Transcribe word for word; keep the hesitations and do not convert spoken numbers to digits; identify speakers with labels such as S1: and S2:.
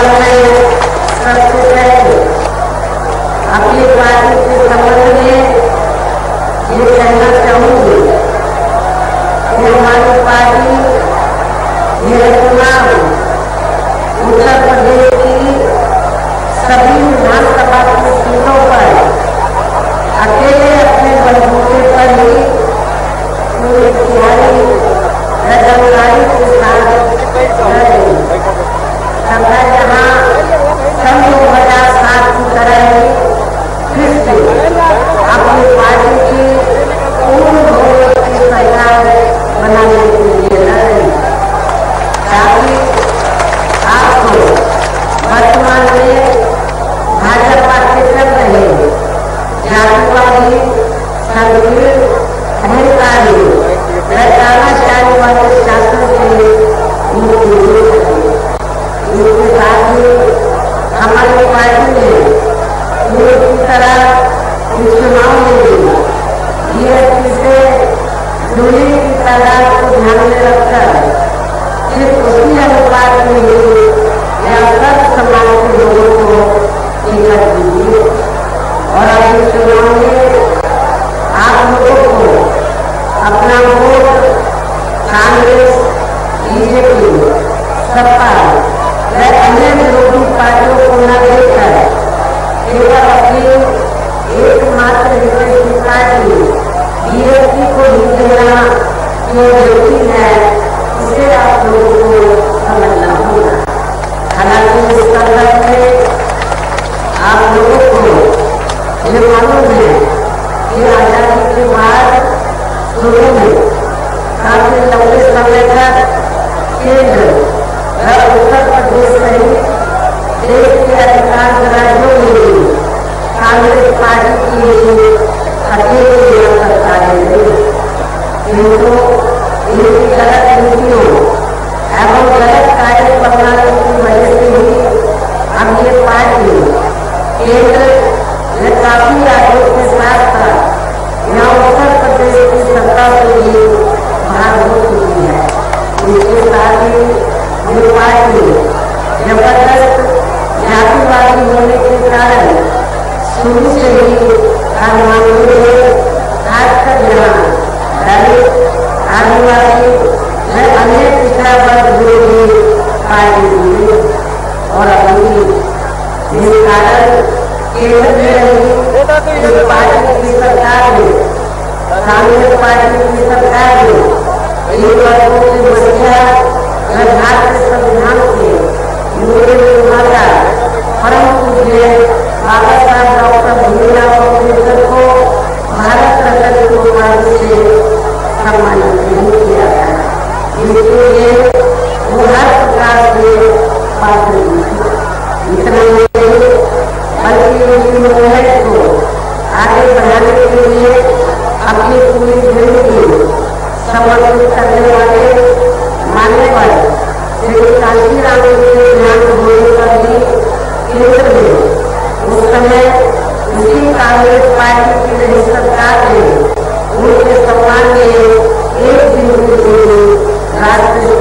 S1: और मैं सबसे पहले अपनी पार्टी के संबंध में ये कहना चाहूंगी कि हमारी पार्टी ये चुनाव उत्तर प्रदेश की सभी विधानसभा की सीटों पर अकेले अपने बलबूते पर ही पूरी तैयारी रजनकारी के साथ तथा जहाँ सन दो हजार सात की तरह ही फिर से अपनी पार्टी की पूर्ण बहुमत की सरकार बनाने के लिए लड़े, ताकि आपको वर्तमान में भाजपा के चल रहे जातिवादी संगीत अहंकारी तानाशाही वाले शासन से मुक्ति मिल सके। इसके साथ ही हमारी पार्टी ने पूरी तरह इस चुनाव में भी जीएसटी से जुड़ी की तादाद को ध्यान में रखकर सिर्फ उसी अनुपात में ही या सब समाज के लोगों को टिकट दीजिए और अब इस चुनाव में आप लोगों को अपना वोट कांग्रेस, बीजेपी, सपा व अन्य विरोधी पार्टियों को न देकर केवल अपनी एकमात्र विपक्षी पार्टी बीएसपी को ही देना जो जरूरी है, इसे आप लोगों को समझना होगा। हालांकि इस संदर्भ में आप लोगों को ये मालूम है कि आजादी के बाद शुरू में काफी लंबे समय तक केंद्र व उत्तर प्रदेश सहित देश के अधिकांश राज्यों में भी कांग्रेस पार्टी की अकेली सरकारें रही, किंतु इनकी गलत नीतियों एवं गलत कार्य प्रणाली की वजह से ही अब ये पार्टी केंद्र में काफी आयोग के साथ साथ यहाँ उत्तर प्रदेश की सत्ता से भी बाहर हो चुकी है। इसके साथ ही ये पार्टी जबरदस्त जातिवादी होने के कारण शुरू से ही खानवानों में खासकर यहाँ दलित, आदिवासी व अन्य पिछड़ा वर्ग विरोधी पार्टी हुई और अभी इस कारण केंद्र में रही पार्टी की सरकार में कांग्रेस पार्टी की सरकार में इन वर्गों की मसीहा भारतीय संविधान के मूल निर्माता परम पूज्य बाबा साहब डॉक्टर भीमराव अम्बेडकर को भारत रत्न की उपाधि से सम्मानित नहीं किया गया, इसके लिए वो हर प्रकार से पात्र नहीं। इतना नहीं बल्कि उनकी मुहिम को आगे बढ़ाने के लिए अपनी पूरी जिंदगी समर्पित करने वाले मान्यवर श्री कांशीराम के ध्यान होने पर भी केंद्र में उस समय उसी कांग्रेस पार्टी की रही सरकार ने उनके सम्मान में एक दिन के लिए राष्ट्रीय